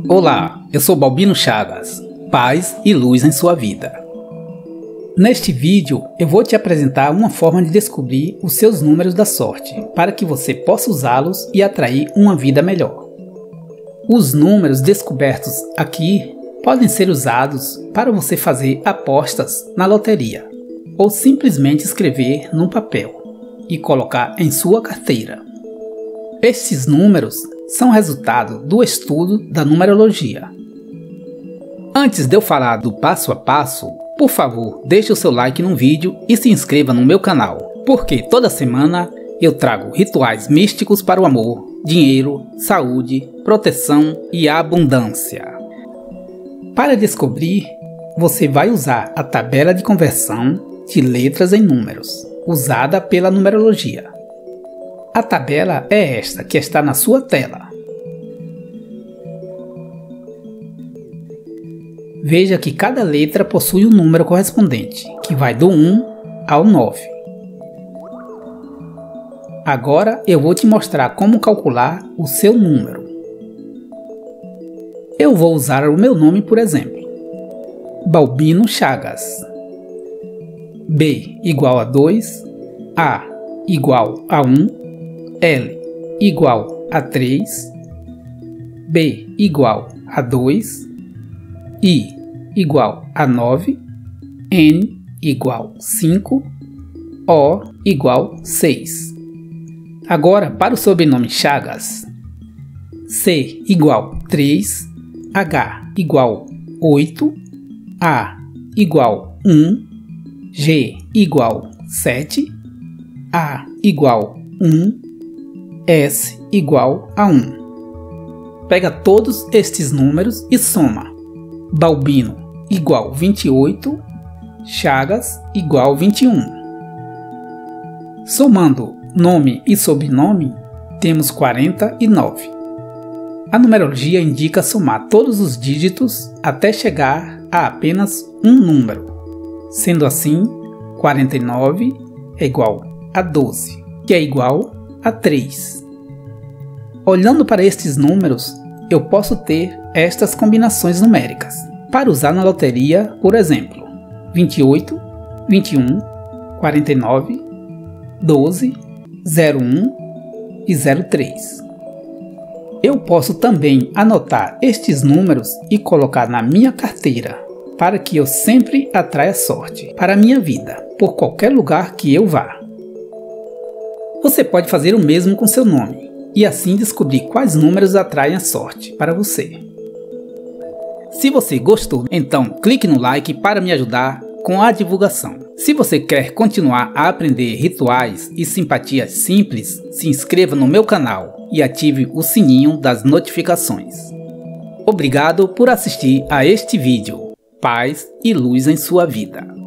Olá, eu sou Balbino Chagas, paz e luz em sua vida. Neste vídeo eu vou te apresentar uma forma de descobrir os seus números da sorte, para que você possa usá-los e atrair uma vida melhor. Os números descobertos aqui podem ser usados para você fazer apostas na loteria, ou simplesmente escrever num papel e colocar em sua carteira. Estes números são resultado do estudo da numerologia. Antes de eu falar do passo a passo, por favor, deixe o seu like no vídeo e se inscreva no meu canal, porque toda semana eu trago rituais místicos para o amor, dinheiro, saúde, proteção e abundância. Para descobrir, você vai usar a tabela de conversão de letras em números, usada pela numerologia. A tabela é esta que está na sua tela. Veja que cada letra possui um número correspondente, que vai do 1 ao 9. Agora eu vou te mostrar como calcular o seu número. Eu vou usar o meu nome por exemplo. Balbino Chagas. B igual a 2, A igual a 1, L igual a 3, B igual a 2, I igual a 9, N igual a 5, O igual a 6. Agora para o sobrenome Chagas, C igual a 3, H igual a 8, A igual a 1, G igual a 7, A igual a 1, S igual a 1. Pega todos estes números e soma. Balbino igual a 28, Chagas igual a 21. Somando nome e sobrenome, temos 49. A numerologia indica somar todos os dígitos até chegar a apenas um número. Sendo assim, 49 é igual a 12, que é igual a 3. Olhando para estes números, eu posso ter estas combinações numéricas para usar na loteria, por exemplo, 28, 21, 49, 12, 01 e 03. Eu posso também anotar estes números e colocar na minha carteira, para que eu sempre atraia sorte para a minha vida, por qualquer lugar que eu vá. Você pode fazer o mesmo com seu nome, e assim descobrir quais números atraem a sorte para você. Se você gostou, então clique no like para me ajudar com a divulgação. Se você quer continuar a aprender rituais e simpatias simples, se inscreva no meu canal e ative o sininho das notificações. Obrigado por assistir a este vídeo. Paz e luz em sua vida.